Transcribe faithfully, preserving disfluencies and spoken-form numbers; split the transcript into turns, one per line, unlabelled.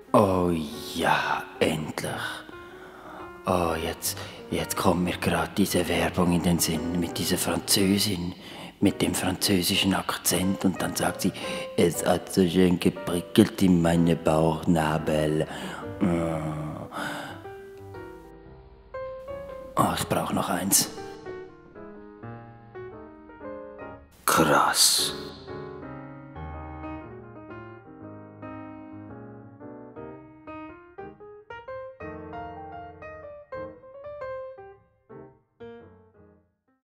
Oh ja, endlich. Oh, jetzt, jetzt kommt mir gerade diese Werbung in den Sinn mit dieser Französin, mit dem französischen Akzent und dann sagt sie, es hat so schön geprickelt in meine Bauchnabel. Oh, oh ich brauche noch eins. Krass.